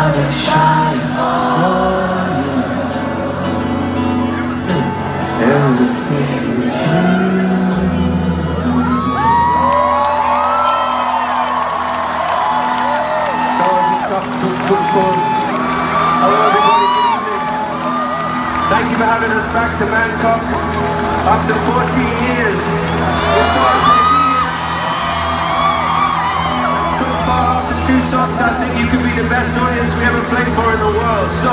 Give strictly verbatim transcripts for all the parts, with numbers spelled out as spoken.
gotta shine for you. Everything that you do. Hello everybody, good evening. Thank you for having us back to Bangkok after fourteen years. We're so happy to be here. And so far, after two songs, I think you could be the best audience we ever played for in the world. So,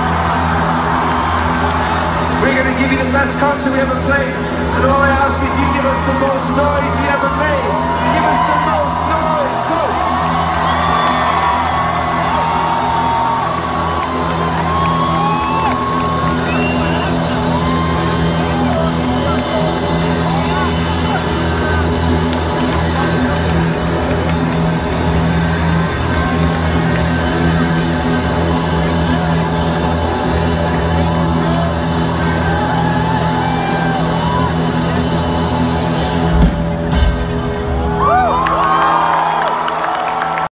we're going to give you the best concert we ever played. And all I ask is you give us the most noise you ever made. Give us the most